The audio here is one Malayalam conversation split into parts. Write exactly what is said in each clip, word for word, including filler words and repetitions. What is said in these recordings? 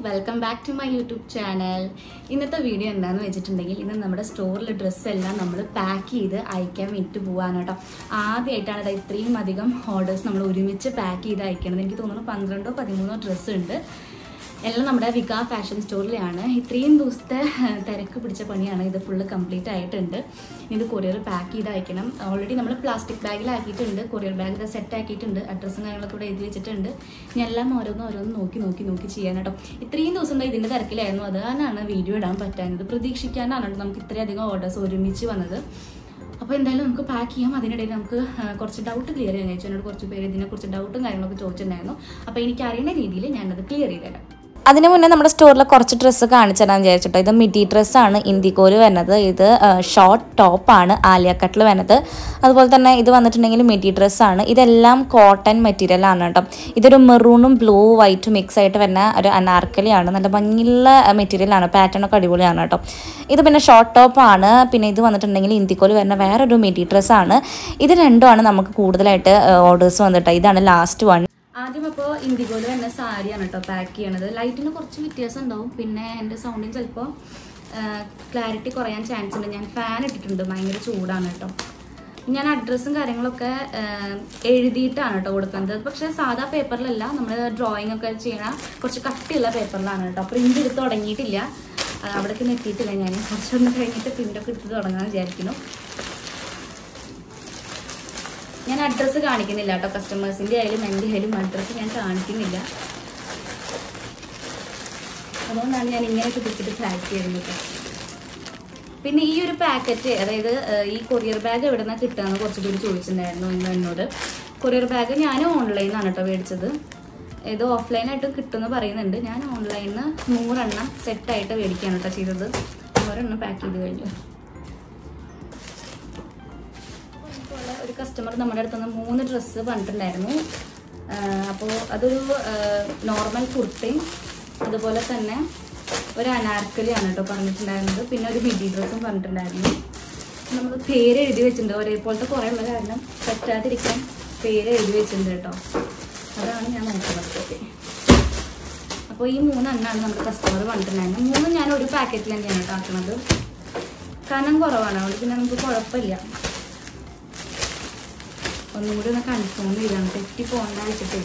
welcome back to my YouTube channel. ഇന്നത്തെ വീഡിയോ എന്താണെന്ന് വെച്ചിട്ടുണ്ടെങ്കിൽ ഇന്ന് നമ്മുടെ സ്റ്റോറിലെ ഡ്രസ്സ് എല്ലാം നമ്മൾ പാക്ക് ചെയ്ത് അയക്കാൻ വേണ്ടിയിട്ട് പോകാനാണ് കേട്ടോ. ആദ്യമായിട്ടാണ് ഇത് ഇത്രയും അധികം ഓർഡേഴ്സ് നമ്മൾ ഒരുമിച്ച് പാക്ക് ചെയ്ത് അയക്കണത്. എനിക്ക് തോന്നുന്നു പന്ത്രണ്ടോ പതിമൂന്നോ ഡ്രസ്സ് ഉണ്ട്. എല്ലാം നമ്മുടെ വിക ഫാഷൻ സ്റ്റോറിലാണ്. ഇത്രയും ദിവസത്തെ തിരക്ക് പിടിച്ച പണിയാണ്. ഇത് ഫുള്ള് കംപ്ലീറ്റ് ആയിട്ടുണ്ട്. ഇത് കൊറിയർ പാക്ക് ചെയ്ത് അയക്കണം. ഓൾറെഡി നമ്മൾ പ്ലാസ്റ്റിക് ബാഗിലാക്കിയിട്ടുണ്ട്. കൊറിയർ ബാഗ് ഇത് സെറ്റ് ആക്കിയിട്ടുണ്ട്. അഡ്രസ്സും കാര്യങ്ങളൊക്കെ ഇവിടെ എഴുതി വെച്ചിട്ടുണ്ട്. ഞാൻ എല്ലാം ഓരോന്ന് ഓരോന്ന് നോക്കി നോക്കി നോക്കി ചെയ്യാൻ കേട്ടോ. ഇത്രയും ദിവസം ഇതിൻ്റെ തിരക്കിലായിരുന്നു. അതാണ് വീഡിയോ ഇടാൻ പറ്റാഞ്ഞത്. പ്രതീക്ഷിക്കാനാണ് നമുക്ക് ഇത്രയധികം ഓർഡേഴ്സ് ഒരുമിച്ച് വന്നത്. അപ്പോൾ എന്തായാലും നമുക്ക് പാക്ക് ചെയ്യാം. അതിനിടയിൽ നമുക്ക് കുറച്ച് ഡൗട്ട് ക്ലിയർ ചെയ്യാൻ ചോദിച്ചു. എന്നോട് കുറച്ച് പേര് ഇതിനെക്കുറിച്ച് ഡൗട്ടും കാര്യങ്ങളൊക്കെ ചോദിച്ചിട്ടുണ്ടായിരുന്നു. അപ്പോൾ എനിക്ക് അറിയുന്ന രീതിയിൽ ഞാനത് ക്ലിയർ ചെയ്തുതരാം. അതിന് മുന്നേ നമ്മുടെ സ്റ്റോറിൽ കുറച്ച് ഡ്രസ്സ് കാണിച്ചു തരാൻ വിചാരിച്ചിട്ടോ. ഇത് മിഡി ഡ്രസ്സാണ് ഇന്ത്യക്കോല് വരുന്നത്. ഇത് ഷോർട്ട് ടോപ്പാണ് ആലിയ കട്ടിൽ വരുന്നത്. അതുപോലെ തന്നെ ഇത് വന്നിട്ടുണ്ടെങ്കിൽ മിഡി ഡ്രസ്സാണ്. ഇതെല്ലാം കോട്ടൺ മെറ്റീരിയലാണ് കേട്ടോ. ഇതൊരു മെറൂണും ബ്ലൂ വൈറ്റും മിക്സ് ആയിട്ട് വരുന്ന ഒരു അനാർക്കലിയാണ്. നല്ല ഭംഗിയുള്ള മെറ്റീരിയലാണ്. പാറ്റേണൊക്കെ അടിപൊളിയാണ് കേട്ടോ. ഇത് പിന്നെ ഷോർട്ട് ടോപ്പാണ്. പിന്നെ ഇത് വന്നിട്ടുണ്ടെങ്കിൽ ഇന്ത്യക്കോല് വരുന്ന വേറൊരു മിഡി ഡ്രസ്സാണ്. ഇത് രണ്ടുമാണ് നമുക്ക് കൂടുതലായിട്ട് ഓർഡേഴ്സ് വന്നിട്ടോ. ഇതാണ് ലാസ്റ്റ് വൺ. ആദ്യം അപ്പോൾ ഇന്ത്യഗോല് തന്നെ സാരിയാണ് കേട്ടോ പാക്ക് ചെയ്യണത്. ലൈറ്റിന് കുറച്ച് വ്യത്യാസം ഉണ്ടാവും. പിന്നെ എൻ്റെ സൗണ്ടിന് ചിലപ്പോൾ ക്ലാരിറ്റി കുറയാൻ ചാൻസ് ഉണ്ട്. ഞാൻ ഫാൻ ഇട്ടിട്ടുണ്ട്. ഭയങ്കര ചൂടാണ് കേട്ടോ. ഞാൻ അഡ്രസ്സും കാര്യങ്ങളൊക്കെ എഴുതിയിട്ടാണ് കേട്ടോ കൊടുക്കുന്നത്. പക്ഷേ സാധാ പേപ്പറിലല്ല, നമ്മൾ ഡ്രോയിങ് ഒക്കെ ചെയ്യണ കുറച്ച് കട്ടിയുള്ള പേപ്പറിലാണ് കേട്ടോ. പ്രിൻ്റ് എടുത്ത് തുടങ്ങിയിട്ടില്ല. അവിടേക്ക് എത്തിയിട്ടില്ല. ഞാൻ കുറച്ചൊന്നും കഴിഞ്ഞിട്ട് പ്രിൻ്റൊക്കെ എടുത്ത് തുടങ്ങാമെന്ന് വിചാരിക്കുന്നു. ഞാൻ അഡ്രസ്സ് കാണിക്കുന്നില്ല കേട്ടോ. കസ്റ്റമേഴ്സിൻ്റെ ആയാലും എൻ്റെ ആയാലും അഡ്രസ്സ് ഞാൻ കാണിക്കുന്നില്ല. അതുകൊണ്ടാണ് ഞാൻ ഇങ്ങനെയൊക്കെ പിടിച്ചിട്ട് പാക്ക് ചെയ്യുന്നത്. പിന്നെ ഈ ഒരു പാക്കറ്റ്, അതായത് ഈ കൊറിയർ ബാഗ് എവിടെ നിന്നാണ് കിട്ടുകയെന്ന് കുറച്ച് പേര് ചോദിച്ചിട്ടുണ്ടായിരുന്നു ഇന്ന് എന്നോട്. കൊറിയർ ബാഗ് ഞാൻ ഓൺലൈനിലാണ് കേട്ടോ മേടിച്ചത്. ഇത് ഓഫ്ലൈനായിട്ടും കിട്ടുമെന്ന് പറയുന്നുണ്ട്. ഞാൻ ഓൺലൈനിൽ നിന്ന് നൂറെണ്ണം സെറ്റായിട്ട് മേടിക്കുകയാണ് കേട്ടോ ചെയ്തത്. നൂറെണ്ണം പാക്ക് ചെയ്ത് കഴിഞ്ഞു. ഒരു കസ്റ്റമർ നമ്മുടെ അടുത്തുനിന്ന് മൂന്ന് ഡ്രസ്സ് പറഞ്ഞിട്ടുണ്ടായിരുന്നു. അപ്പോൾ അതൊരു നോർമൽ കുർത്തയും അതുപോലെ തന്നെ ഒരു അനാർക്കലിയാണ് കേട്ടോ പറഞ്ഞിട്ടുണ്ടായിരുന്നത്. പിന്നെ ഒരു മിഡി ഡ്രസ്സും പറഞ്ഞിട്ടുണ്ടായിരുന്നു. നമ്മൾ പേര് എഴുതി വെച്ചിട്ടുണ്ട്. ഒരേപോലത്തെ കുറേ ഉള്ള കാരണം പറ്റാതിരിക്കാൻ പേര് എഴുതി വെച്ചിട്ടുണ്ട് കേട്ടോ. അതാണ് ഞാൻ നോക്കുന്നത്. അപ്പോൾ ഈ മൂന്നെണ്ണമാണ് നമ്മുടെ കസ്റ്റമർ പറഞ്ഞിട്ടുണ്ടായിരുന്നത്. മൂന്നും ഞാൻ ഒരു പാക്കറ്റിൽ തന്നെയാണ് കേട്ടോ ആക്കുന്നത്. കനം കുറവാണ്. അതുകൊണ്ട് പിന്നെ നമുക്ക് കുഴപ്പമില്ല. ഒന്നും കൂടി ഒന്ന് കൺഫേം ചെയ്താണ്. തെറ്റി പോകണ്ട വെച്ചിട്ട്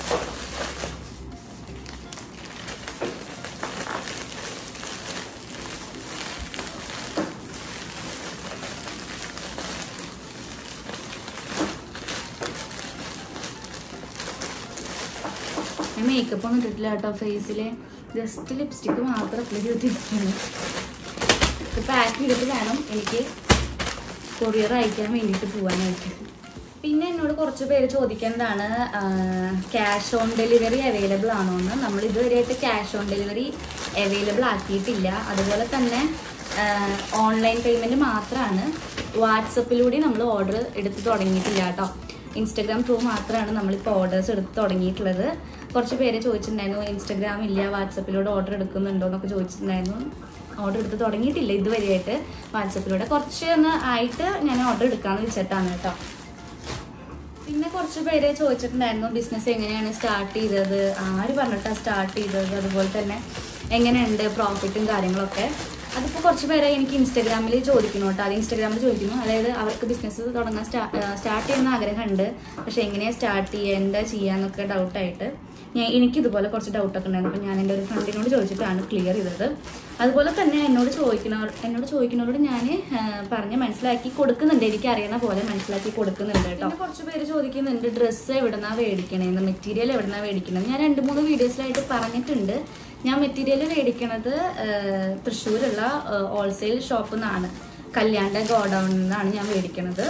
ഞാൻ മേക്കപ്പ് ഒന്നും ഇട്ടിട്ടില്ല കേട്ടോ. ഫേസിൽ ജസ്റ്റ് ലിപ്സ്റ്റിക്ക് മാത്രം അപ്ലൈ ചെയ്തിരിക്കുകയാണ്. ഇത് പാക്ക് ചെയ്തിട്ട് വേണം എനിക്ക് കൊറിയർ അയക്കാൻ വേണ്ടിയിട്ട് പോകാനായിട്ട്. പിന്നെ എന്നോട് കുറച്ച് പേര് ചോദിക്കുന്നതാണ് ക്യാഷ് ഓൺ ഡെലിവറി അവൈലബിൾ ആണോ എന്ന്. നമ്മൾ ഇതുവരെയായിട്ട് ക്യാഷ് ഓൺ ഡെലിവറി അവൈലബിൾ ആക്കിയിട്ടില്ല. അതുപോലെ തന്നെ ഓൺലൈൻ പേയ്മെൻറ്റ് മാത്രമാണ്. വാട്സപ്പിലൂടെ നമ്മൾ ഓർഡർ എടുത്ത് തുടങ്ങിയിട്ടില്ല കേട്ടോ. ഇൻസ്റ്റഗ്രാം ത്രൂ മാത്രമാണ് നമ്മളിപ്പോൾ ഓർഡേഴ്സ് എടുത്ത് തുടങ്ങിയിട്ടുള്ളത്. കുറച്ച് പേര് ചോദിച്ചിട്ടുണ്ടായിരുന്നു ഇൻസ്റ്റഗ്രാം ഇല്ല, വാട്സപ്പിലൂടെ ഓർഡർ എടുക്കുന്നുണ്ടോ എന്നൊക്കെ ചോദിച്ചിട്ടുണ്ടായിരുന്നു. ഓർഡർ എടുത്ത് തുടങ്ങിയിട്ടില്ല ഇതുവരെയായിട്ട്. വാട്സപ്പിലൂടെ കുറച്ച് ഒന്ന് ആയിട്ട് ഞാൻ ഓർഡർ എടുക്കാമെന്ന് വെച്ചിട്ടാണ് കേട്ടോ. പിന്നെ കുറച്ച് പേര് ചോദിച്ചിട്ടുണ്ടായിരുന്നു ബിസിനസ് എങ്ങനെയാണ് സ്റ്റാർട്ട് ചെയ്തത്, ആര് പറഞ്ഞിട്ടാണ് സ്റ്റാർട്ട് ചെയ്തത്, അതുപോലെ തന്നെ എങ്ങനെയുണ്ട് പ്രോഫിറ്റും കാര്യങ്ങളൊക്കെ. അതിപ്പോൾ കുറച്ച് പേരെ എനിക്ക് ഇൻസ്റ്റാഗ്രാമിൽ ചോദിക്കുന്നു കേട്ടോ. അത് ഇൻസ്റ്റാഗ്രാമിൽ ചോദിക്കുന്നു. അതായത് അവർക്ക് ബിസിനസ് തുടങ്ങാൻ സ്റ്റാ സ്റ്റാർട്ട് ചെയ്യുന്ന ആഗ്രഹമുണ്ട്. പക്ഷേ എങ്ങനെയാണ് സ്റ്റാർട്ട് ചെയ്യുക, എന്താ ചെയ്യാന്നൊക്കെ ഡൗട്ടായിട്ട് ഞാൻ എനിക്കിതുപോലെ കുറച്ച് ഡൗട്ടൊക്കെ ഉണ്ടായിരുന്നു. അപ്പോൾ ഞാൻ എൻ്റെ ഒരു ഫ്രണ്ടിനോട് ചോദിച്ചിട്ടാണ് ക്ലിയർ ചെയ്തത്. അതുപോലെ തന്നെ എന്നോട് ചോദിക്കുന്നവർ എന്നോട് ചോദിക്കുന്നവരോട് ഞാൻ പറഞ്ഞ് മനസ്സിലാക്കി കൊടുക്കുന്നുണ്ട്. എനിക്ക് അറിയണ പോലെ മനസ്സിലാക്കി കൊടുക്കുന്നുണ്ട് കേട്ടോ. പിന്നെ കുറച്ച് പേര് ചോദിക്കുന്നുണ്ട് ഡ്രസ്സ് എവിടുന്നാണ് മേടിക്കണേന്ന്, മെറ്റീരിയൽ എവിടുന്നാണ് മേടിക്കണത്. ഞാൻ രണ്ട് മൂന്ന് വീഡിയോസിലായിട്ട് പറഞ്ഞിട്ടുണ്ട്. ഞാൻ മെറ്റീരിയൽ മേടിക്കണത് തൃശ്ശൂരുള്ള ഹോൾസെയിൽ ഷോപ്പിൽ നിന്നാണ്. കല്യാണ്ട ഗോഡൗണിൽ നിന്നാണ് ഞാൻ മേടിക്കണത്.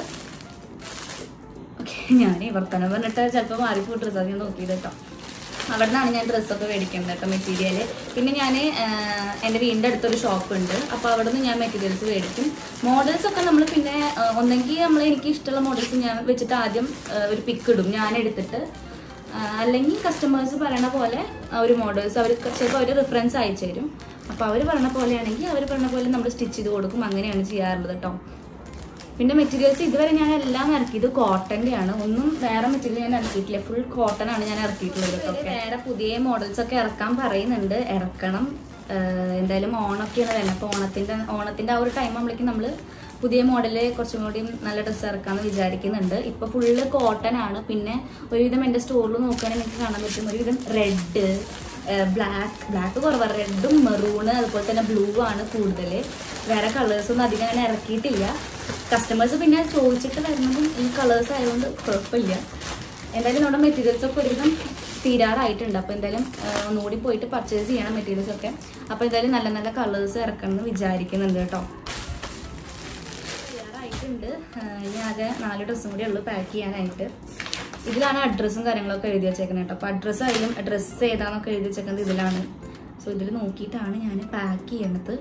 ഓക്കെ, ഞാൻ വർത്തമാനം പറഞ്ഞിട്ട് ചിലപ്പോൾ മാറിപ്പോ ഡ്രസ്സ് അധികം നോക്കിയത് കേട്ടോ. അവിടെ നിന്നാണ് ഞാൻ ഡ്രസ്സൊക്കെ മേടിക്കുന്നത് കേട്ടോ, മെറ്റീരിയൽ. പിന്നെ ഞാൻ എൻ്റെ വീടിൻ്റെ അടുത്തൊരു ഷോപ്പുണ്ട്. അപ്പോൾ അവിടെ നിന്ന് ഞാൻ മെറ്റീരിയൽസ് മേടിക്കും. മോഡൽസൊക്കെ നമ്മൾ പിന്നെ ഒന്നെങ്കിൽ നമ്മൾ എനിക്ക് ഇഷ്ടമുള്ള മോഡൽസ് ഞാൻ വെച്ചിട്ട് ആദ്യം ഒരു പിക്ക് ഇടും ഞാൻ എടുത്തിട്ട്. അല്ലെങ്കിൽ കസ്റ്റമേഴ്സ് പറയണ പോലെ ഒരു മോഡൽസ് അവർ ചിലപ്പോൾ അവർ റിഫറൻസ് അയച്ചു തരും. അപ്പോൾ അവർ പറഞ്ഞ പോലെയാണെങ്കിൽ അവർ പറഞ്ഞ പോലെ നമ്മൾ സ്റ്റിച്ച് ചെയ്ത് കൊടുക്കും. അങ്ങനെയാണ് ചെയ്യാറുള്ളത് കേട്ടോ. പിന്നെ മെറ്റീരിയൽസ് ഇതുവരെ ഞാൻ എല്ലാം ഇറക്കിയത് കോട്ടൻ്റെ ആണ്. ഒന്നും വേറെ മെറ്റീരിയൽ ഞാൻ ഇറക്കിയിട്ടില്ല. ഫുൾ കോട്ടൺ ആണ് ഞാൻ ഇറക്കിയിട്ടുള്ളത്. വേറെ പുതിയ മോഡൽസ് ഒക്കെ ഇറക്കാൻ പറയുന്നുണ്ട്. ഇറക്കണം. എന്തായാലും ഓണൊക്കെയാണ് വരുന്നത്. അപ്പോൾ ഓണത്തിൻ്റെ ഓണത്തിൻ്റെ ആ ഒരു ടൈം ആകുമ്പോഴേക്കും നമ്മൾ പുതിയ മോഡല് കുറച്ചും കൂടി നല്ല ഡ്രസ്സ് ഇറക്കാമെന്ന് വിചാരിക്കുന്നുണ്ട്. ഇപ്പോൾ ഫുള്ള് കോട്ടൺ ആണ്. പിന്നെ ഒരുവിധം എൻ്റെ സ്റ്റോറിൽ നോക്കുകയാണെങ്കിൽ എനിക്ക് കാണാൻ പറ്റും ഒരുവിധം റെഡ്, ബ്ലാക്ക് ബ്ലാക്ക് കുറവാണ്, റെഡും മെറൂണ് അതുപോലെ തന്നെ ബ്ലൂ ആണ് കൂടുതൽ. വേറെ കളേഴ്സൊന്നും അധികം അങ്ങനെ ഇറക്കിയിട്ടില്ല. കസ്റ്റമേഴ്സ് പിന്നെ ചോദിച്ചിട്ട് വരുന്നതും ഈ കളേഴ്സ് ആയതുകൊണ്ട് കുഴപ്പമില്ല. എന്തായാലും നമ്മുടെ മെറ്റീരിയൽസൊക്കെ ഒരുവിധം തീരാറായിട്ടുണ്ട്. അപ്പോൾ എന്തായാലും ഒന്നുകൂടി പോയിട്ട് പർച്ചേസ് ചെയ്യണം മെറ്റീരിയൽസൊക്കെ. അപ്പോൾ എന്തായാലും നല്ല നല്ല കളേഴ്സ് ഇറക്കണം എന്ന് വിചാരിക്കുന്നുണ്ട് കേട്ടോ. തീരാറായിട്ടുണ്ട്. ഇനി ആകെ നാല് ഡ്രസ്സും കൂടി ഉള്ളൂ പാക്ക് ചെയ്യാനായിട്ട്. ഇതിലാണ് അഡ്രസ്സും കാര്യങ്ങളൊക്കെ എഴുതി വെച്ചേക്കുന്നത് കേട്ടോ. അപ്പോൾ അഡ്രസ്സ് ആയാലും ഡ്രസ്സ് ഏതാണെന്നൊക്കെ എഴുതി വെച്ചേക്കുന്നത് ഇതിലാണ്. സോ ഇതിൽ നോക്കിയിട്ടാണ് ഞാൻ പാക്ക് ചെയ്യണത്.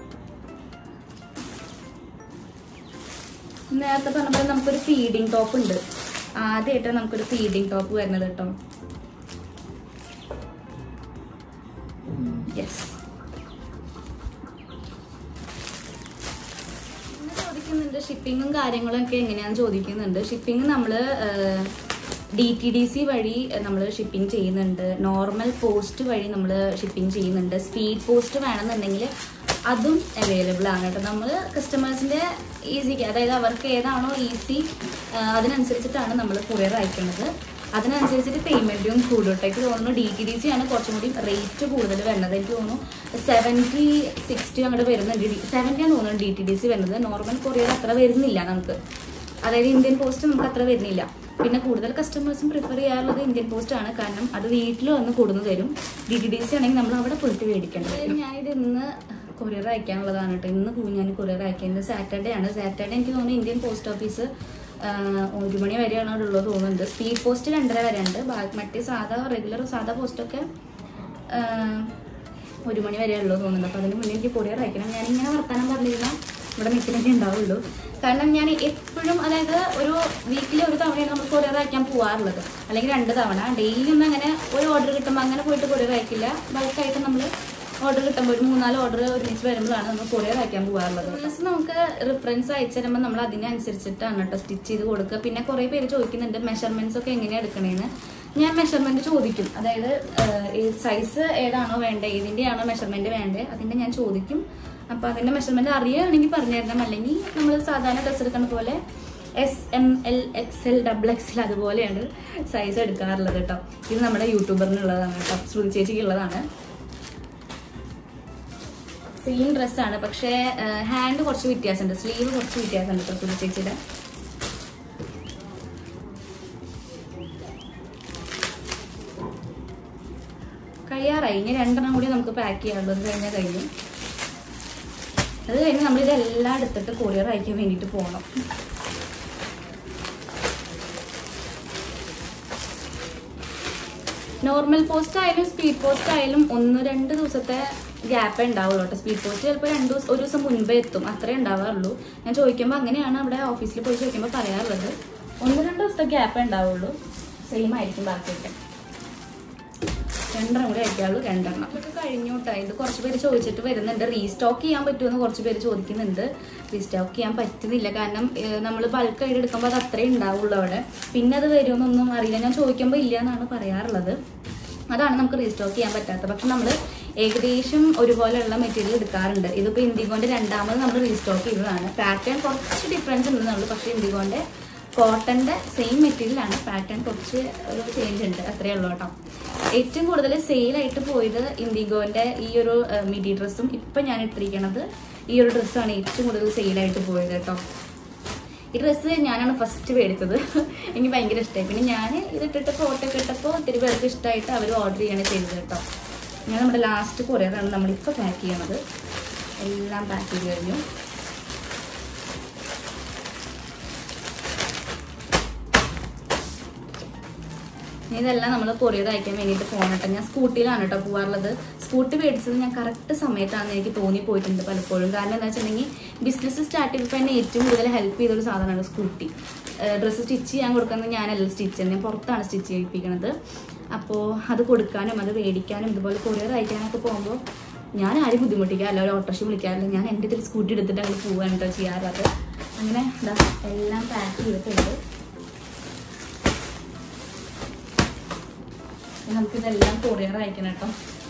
നേരത്തെ പറഞ്ഞപ്പോൾ നമുക്കൊരു ഫീഡിങ് ടോപ്പ് ഉണ്ട്. ആദ്യമായിട്ടാണ് നമുക്കൊരു ഫീഡിങ് ടോപ്പ് വരുന്നത് കേട്ടോ. യെസ്. പിന്നെ ചോദിക്കുന്നുണ്ട് ഷിപ്പിങ്ങും കാര്യങ്ങളും ഒക്കെ എങ്ങനെയാണെന്ന് ചോദിക്കുന്നുണ്ട്. ഷിപ്പിംഗ് നമ്മൾ ഡി ടി ഡി സി വഴി നമ്മൾ ഷിപ്പിംഗ് ചെയ്യുന്നുണ്ട്. നോർമൽ പോസ്റ്റ് വഴി നമ്മൾ ഷിപ്പിംഗ് ചെയ്യുന്നുണ്ട്. സ്പീഡ് പോസ്റ്റ് വേണമെന്നുണ്ടെങ്കിൽ അതും അവൈലബിൾ ആണ് കേട്ടോ. നമ്മൾ കസ്റ്റമേഴ്സിൻ്റെ ഈസിക്ക്, അതായത് അവർക്ക് ഏതാണോ ഈസി അതിനനുസരിച്ചിട്ടാണ് നമ്മൾ കൊറിയർ അയക്കുന്നത്. അതിനനുസരിച്ചിട്ട് പേയ്മെൻറ്റും കൂടുതലേക്ക് തോന്നുന്നു. ഡി ടി ഡി സി ആണ് കുറച്ചും കൂടി റേറ്റ് കൂടുതൽ വരുന്നത്. എനിക്ക് തോന്നുന്നു സെവൻറ്റി സിക്സ്റ്റി അങ്ങോട്ട് വരുന്നുണ്ട്. സെവൻറ്റിയാണ് തോന്നുന്നു ഡി ടി ഡി സി വരുന്നത്. നോർമൽ കൊറിയർ അത്ര വരുന്നില്ല നമുക്ക്. അതായത് ഇന്ത്യൻ പോസ്റ്റ് നമുക്ക് അത്ര വരുന്നില്ല. പിന്നെ കൂടുതൽ കസ്റ്റമേഴ്സും പ്രിഫർ ചെയ്യാറുള്ളത് ഇന്ത്യൻ പോസ്റ്റ് ആണ്. കാരണം അത് വീട്ടിൽ വന്ന് കൊടുന്നു തരും. ഡി ടി ഡി സി ആണെങ്കിൽ നമ്മൾ അവിടെ പോയിട്ട് മേടിക്കേണ്ടത്. ഞാനിത് ഇന്ന് കൊറിയർ അയക്കാനുള്ളതാണ് കേട്ടോ. ഇന്ന് ഞാൻ കൊറിയർ അയക്കുന്നത് സാറ്റർഡേ ആണ്. സാറ്റർഡേ എനിക്ക് തോന്നുന്നു ഇന്ത്യൻ പോസ്റ്റ് ഓഫീസ് ഒരു മണി വരെയാണ് അവിടെ ഉള്ളത് തോന്നുന്നുണ്ട്. സ്പീഡ് പോസ്റ്റ് രണ്ടര വരെ ഉണ്ട്. മറ്റേ സാധാ റെഗുലർ സാധാ പോസ്റ്റൊക്കെ ഒരു മണി വരെ ഉള്ളത് തോന്നുന്നുണ്ട്. അപ്പോൾ അതിന് മുന്നേ എനിക്ക് കൊറിയർ അയക്കണം. ഞാനിങ്ങനെ വർത്താനം പറഞ്ഞിരുന്നാൽ ഇവിടെ നിൽക്കുന്നൊക്കെ ഉണ്ടാവുള്ളൂ. കാരണം ഞാൻ എപ്പോഴും, അതായത് ഒരു വീക്കിൽ ഒരു തവണയാണ് നമ്മൾ കൊറിയർ അയക്കാൻ പോകാറുള്ളത്, അല്ലെങ്കിൽ രണ്ട് തവണ. ഡെയിലി ഒന്നും അങ്ങനെ ഒരു ഓർഡർ കിട്ടുമ്പോൾ അങ്ങനെ പോയിട്ട് കൊറിയർ അയക്കില്ല. ബൾക്കായിട്ട് നമ്മൾ ഓർഡർ കിട്ടുമ്പോൾ ഒരു മൂന്നാല് ഓർഡർ ഒരുമിച്ച് വരുമ്പോഴാണ് നമ്മൾ കൊറിയർ അയക്കാൻ പോകാറുള്ളത്. പ്ലസ് നമുക്ക് റിഫറൻസ് അയച്ചു തരുമ്പോൾ നമ്മൾ അതിനനുസരിച്ചിട്ടാണ് കേട്ടോ സ്റ്റിച്ച് ചെയ്ത് കൊടുക്കുക. പിന്നെ കുറേ പേര് ചോദിക്കുന്നുണ്ട് മെഷർമെൻറ്റ്സ് ഒക്കെ എങ്ങനെയാണ് എടുക്കണേന്ന്. ഞാൻ മെഷർമെൻറ്റ് ചോദിക്കും. അതായത് സൈസ് ഏതാണോ വേണ്ടത്, ഏതിൻ്റെയാണോ മെഷർമെൻറ്റ് വേണ്ടത് അതിൻ്റെ ഞാൻ ചോദിക്കും. അപ്പോൾ അതിൻ്റെ മെഷർമെൻറ്റ് അറിയുകയാണെങ്കിൽ പറഞ്ഞു തരണം. അല്ലെങ്കിൽ നമ്മൾ സാധാരണ ഡ്രസ്സ് എടുക്കുന്ന പോലെ S M L X L double X L അതുപോലെയാണ് സൈസ് എടുക്കാറുള്ളത് കേട്ടോ. ഇത് നമ്മുടെ യൂട്യൂബറിനുള്ളതാണ് കേട്ടോ, ശ്രുതി ചേച്ചിക്കുള്ളതാണ്. സെയിം ഡ്രസ്സാണ്, പക്ഷേ ഹാൻഡ് കുറച്ച് വ്യത്യാസമുണ്ട്, സ്ലീവ് കുറച്ച് വ്യത്യാസമുണ്ട് കേട്ടോ ശ്രുതി ചേച്ചിയുടെ. കഴിയാറായി. ഇനി രണ്ടെണ്ണം കൂടി നമുക്ക് പാക്ക് ചെയ്യാനുള്ളത് കഴിഞ്ഞാൽ കഴിഞ്ഞു. അത് കഴിഞ്ഞ് നമ്മളിതെല്ലാം എടുത്തിട്ട് കൊറിയർ അയക്കാൻ വേണ്ടിയിട്ട് പോകണം. നോർമൽ പോസ്റ്റ് ആയാലും സ്പീഡ് പോസ്റ്റ് ആയാലും ഒന്ന് രണ്ട് ദിവസത്തെ ഗ്യാപ്പേ ഉണ്ടാവുള്ളൂ കേട്ടോ. സ്പീഡ് പോസ്റ്റ് ചിലപ്പോൾ രണ്ട് ദിവസം ഒരു ദിവസം മുൻപേ എത്തും, അത്രേ ഉണ്ടാവാറുള്ളൂ. ഞാൻ ചോദിക്കുമ്പോൾ അങ്ങനെയാണ് അവിടെ ഓഫീസിൽ പോയി ചോദിക്കുമ്പോൾ പറയാറുള്ളത്. ഒന്ന് രണ്ട് ദിവസത്തെ ഗ്യാപ്പേ ഉണ്ടാവുള്ളൂ. സെയിം ആയിരിക്കും ബാക്കിയൊക്കെ. രണ്ടെണ്ണം കൂടി അയക്കാവുള്ളൂ, രണ്ടെണ്ണം. ഇതൊക്കെ കഴിഞ്ഞു കേട്ടോ. ഇത് കുറച്ച് പേര് ചോദിച്ചിട്ട് വരുന്നുണ്ട്. റീസ്റ്റോക്ക് ചെയ്യാൻ പറ്റുമെന്ന് കുറച്ച് പേര് ചോദിക്കുന്നുണ്ട്. റീസ്റ്റോക്ക് ചെയ്യാൻ പറ്റുന്നില്ല, കാരണം നമ്മൾ ബൾക്കായിട്ട് എടുക്കുമ്പോൾ അത് അത്രേ ഉണ്ടാവുള്ളൂ അവിടെ. പിന്നെ അത് വരുമെന്നൊന്നും അറിയില്ല. ഞാൻ ചോദിക്കുമ്പോൾ ഇല്ല എന്നാണ് പറയാറുള്ളത്. അതാണ് നമുക്ക് റീസ്റ്റോക്ക് ചെയ്യാൻ പറ്റാത്തത്. പക്ഷെ നമ്മൾ ഏകദേശം ഒരുപോലെയുള്ള മെറ്റീരിയൽ എടുക്കാറുണ്ട്. ഇതിപ്പോൾ ഇൻഡിഗോൻ്റെ രണ്ടാമത് നമ്മൾ റീസ്റ്റോക്ക് ചെയ്തതാണ്. പാറ്റേൺ കുറച്ച് ഡിഫറൻസ് ഉണ്ടെന്നുള്ളൂ. പക്ഷേ ഇൻഡിഗോൻ്റെ കോട്ടൻ്റെ സെയിം മെറ്റീരിയലാണ്, പാറ്റേൺ കുറച്ച് ഒരു ചേഞ്ച് ഉണ്ട്, അത്രയേ ഉള്ളൂ കേട്ടോ. ഏറ്റവും കൂടുതൽ സെയിലായിട്ട് പോയത് ഇൻഡിഗോൻ്റെ ഈ ഒരു മിഡി ഡ്രസ്സും ഇപ്പം ഞാൻ ഇട്ടിരിക്കണത് ഈ ഒരു ഡ്രസ്സാണ് ഏറ്റവും കൂടുതൽ സെയിലായിട്ട് പോയത് കേട്ടോ. ഈ ഡ്രസ്സ് ഞാനാണ് ഫസ്റ്റ് മേടിച്ചത്. എനിക്ക് ഭയങ്കര ഇഷ്ടമായി. പിന്നെ ഞാൻ ഇതിട്ടിട്ട് ഫോട്ടോ ഒക്കെ ഇട്ടപ്പോൾ ഒത്തിരി പേർക്ക് ഇഷ്ടമായിട്ട് അവർ ഓർഡർ ചെയ്യാണ് ചെയ്തത് കേട്ടോ. ഞാൻ നമ്മുടെ ലാസ്റ്റ് കൊറിയറാണ് നമ്മളിപ്പോൾ പാക്ക് ചെയ്യണത്. എല്ലാം പാക്ക് ചെയ്ത് കഴിഞ്ഞു. ഇതെല്ലാം നമ്മൾ കൊറിയർ അയക്കാൻ വേണ്ടിയിട്ട് പോകണം കേട്ടോ. ഞാൻ സ്കൂട്ടിയിലാണ് കേട്ടോ പോകാറുള്ളത്. സ്കൂട്ടി മേടിച്ചത് ഞാൻ കറക്റ്റ് സമയത്താണെന്ന് എനിക്ക് തോന്നിപ്പോയിട്ടുണ്ട് പലപ്പോഴും. കാരണം എന്താ വെച്ചിട്ടുണ്ടെങ്കിൽ ബിസിനസ് സ്റ്റാർട്ട് ചെയ്തപ്പോൾ എന്നെ ഏറ്റവും കൂടുതൽ ഹെൽപ്പ് ചെയ്തൊരു സാധനമാണ് സ്കൂട്ടി. ഡ്രസ്സ് സ്റ്റിച്ച് ചെയ്യാൻ കൊടുക്കുന്നത് ഞാനല്ല സ്റ്റിച്ച് ചെയ്യുന്നത്, ഞാൻ പുറത്താണ് സ്റ്റിച്ച് ചെയ്യിപ്പിക്കുന്നത്. അപ്പോൾ അത് കൊടുക്കാനും അത് മേടിക്കാനും ഇതുപോലെ കൊറിയർ അയക്കാനൊക്കെ പോകുമ്പോൾ ഞാൻ ആരും ബുദ്ധിമുട്ടിക്കാറില്ല, ഒരു ഓട്ടോറിക്ഷ വിളിക്കാറില്ല. ഞാൻ എൻ്റെ ഇതിൽ സ്കൂട്ടി എടുത്തിട്ട് അങ്ങ് പോകാൻ കേട്ടോ ചെയ്യാറുള്ളത്. അങ്ങനെ ഇതാ എല്ലാം പാക്ക് ചെയ്തിട്ടുണ്ട്. നമുക്കിതെല്ലാം കൊറിയർ അയക്കണം കേട്ടോ.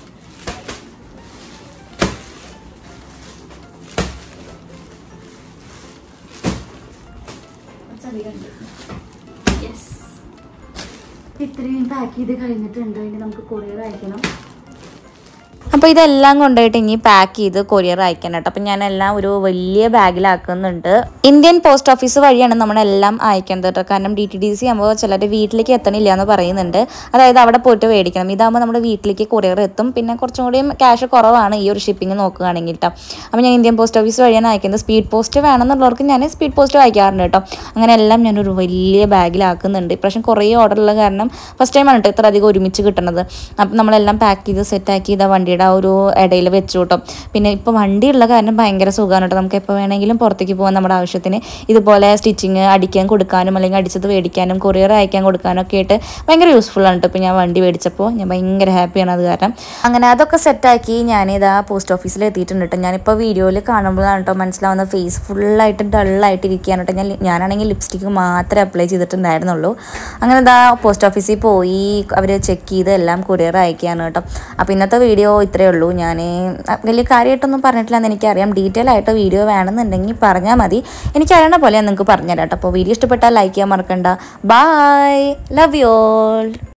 യെസ്, ഇത്രയും പാക്ക് ചെയ്ത് കഴിഞ്ഞിട്ടുണ്ട്. ഇനി നമുക്ക് കൊറിയർ അയക്കണം. അപ്പോൾ ഇതെല്ലാം കൊണ്ടുപോയിട്ട് ഇനി പാക്ക് ചെയ്ത് കൊറിയർ അയക്കണം കേട്ടോ. അപ്പം ഞാനെല്ലാം ഒരു വലിയ ബാഗിലാക്കുന്നുണ്ട്. ഇന്ത്യൻ പോസ്റ്റ് ഓഫീസ് വഴിയാണ് നമ്മളെല്ലാം അയക്കേണ്ടത് കേട്ടോ. കാരണം ഡി ടി ഡി സി ആകുമ്പോൾ ചിലർ വീട്ടിലേക്ക് എത്തണില്ല എന്ന് പറയുന്നുണ്ട്. അതായത് അവിടെ പോയിട്ട് മേടിക്കണം. ഇതാകുമ്പോൾ നമ്മുടെ വീട്ടിലേക്ക് കൊറിയർ എത്തും. പിന്നെ കുറച്ചും കൂടിയും ക്യാഷ് കുറവാണ് ഈ ഒരു ഷിപ്പിംഗ് നോക്കുകയാണെങ്കിൽ കേട്ടോ. അപ്പോൾ ഞാൻ ഇന്ത്യൻ പോസ്റ്റ് ഓഫീസ് വഴിയാണ് അയക്കുന്നത്. സ്പീഡ് പോസ്റ്റ് വേണമെന്നുള്ളവർക്ക് ഞാൻ സ്പീഡ് പോസ്റ്റ് അയക്കാറുണ്ട് കേട്ടോ. അങ്ങനെ എല്ലാം ഞാനൊരു വലിയ ബാഗിലാക്കുന്നുണ്ട്. ഇപ്രാവശ്യം കുറേ ഓർഡറുള്ള കാരണം ഫസ്റ്റ് ടൈമാണ് കേട്ടോ ഇത്ര അധികം ഒരുമിച്ച് കിട്ടുന്നത്. അപ്പം നമ്മളെല്ലാം പാക്ക് ചെയ്ത് സെറ്റാക്കി ഇതാ വണ്ടിയുടെ ആ ഒരു ഇടയിൽ വെച്ചു കേട്ടോ. പിന്നെ ഇപ്പോൾ വണ്ടിയുള്ള കാരണം ഭയങ്കര സുഖമാണ് കേട്ടോ. നമുക്ക് എപ്പോൾ വേണമെങ്കിലും പുറത്തേക്ക് പോകാൻ നമ്മുടെ ആവശ്യത്തിന് ഇതുപോലെ സ്റ്റിച്ചിങ് അടിക്കാൻ കൊടുക്കാനും അല്ലെങ്കിൽ അടിച്ചത് മേടിക്കാനും കൊറിയർ അയക്കാൻ കൊടുക്കാനും ഒക്കെ ആയിട്ട് ഭയങ്കര യൂസ്ഫുൾ ആണ് കേട്ടോ. ഇപ്പോൾ ഞാൻ വണ്ടി മേടിച്ചപ്പോൾ ഞാൻ ഭയങ്കര ഹാപ്പിയാണ് അത് കാരണം. അങ്ങനെ അതൊക്കെ സെറ്റാക്കി ഞാനിതാ പോസ്റ്റ് ഓഫീസിൽ എത്തിയിട്ടുണ്ട് കേട്ടോ. ഞാനിപ്പോൾ വീഡിയോയിൽ കാണുമ്പോഴാണ് കേട്ടോ മനസ്സിലാവുന്ന ഫേസ് ഫുള്ളായിട്ട് ഡള്ളായിട്ട് ഇരിക്കുകയാണ് കേട്ടോ. ഞാൻ ഞാനാണെങ്കിൽ ലിപ്സ്റ്റിക്ക് മാത്രമേ അപ്ലൈ ചെയ്തിട്ടുണ്ടായിരുന്നുള്ളൂ. അങ്ങനെ ഇതാ പോസ്റ്റ് ഓഫീസിൽ പോയി അവർ ചെക്ക് ചെയ്ത് എല്ലാം കൊറിയർ അയക്കുകയാണ് കേട്ടോ. അപ്പോൾ ഇന്നത്തെ വീഡിയോ ഇത്രയേ ഉള്ളൂ. ഞാൻ വലിയ കാര്യമായിട്ടൊന്നും പറഞ്ഞിട്ടില്ലെന്ന് എനിക്കറിയാം. ഡീറ്റെയിൽ ആയിട്ട് വീഡിയോ വേണമെന്നുണ്ടെങ്കിൽ പറഞ്ഞാൽ മതി. എനിക്കറിയണ പോലെ ഞാൻ നിങ്ങൾക്ക് പറഞ്ഞുതരാം കേട്ടോ. അപ്പോൾ വീഡിയോ ഇഷ്ടപ്പെട്ടാൽ ലൈക്ക് ചെയ്യാൻ മറക്കണ്ട. Bye, love you all.